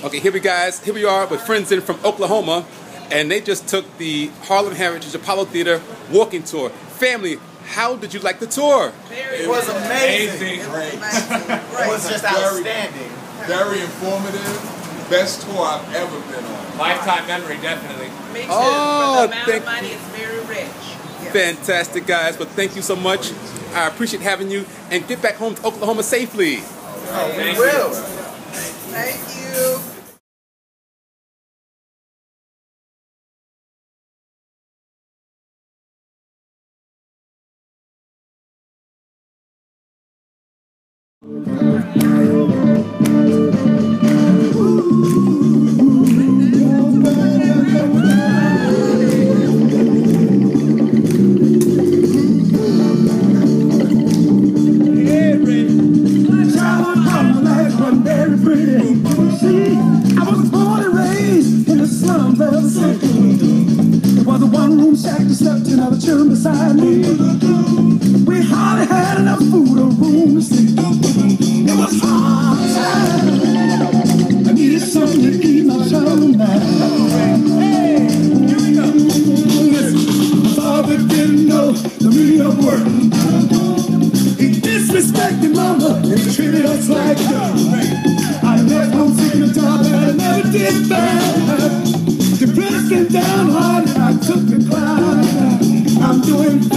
Okay, here we are with friends in from Oklahoma, and they just took the Harlem Heritage Apollo Theater walking tour. Family, how did you like the tour? It was amazing. It was just outstanding. Very informative. Best tour I've ever been on. Lifetime memory, definitely. Me too. Oh, but the amount of money is very rich. Yes. Fantastic, guys. But thank you so much. I appreciate having you, and get back home to Oklahoma safely. We will. Thank you. Slept in our children beside me. We hardly had enough food or room to sleep. It was hard time. I needed something to eat my troubled mind. Hey, here we go. Listen, my father didn't know the meaning of work. He disrespected mama and treated us like dirt. I left home seeking a job that I never did find. Depressed and downhearted, I took the climb. I'm doing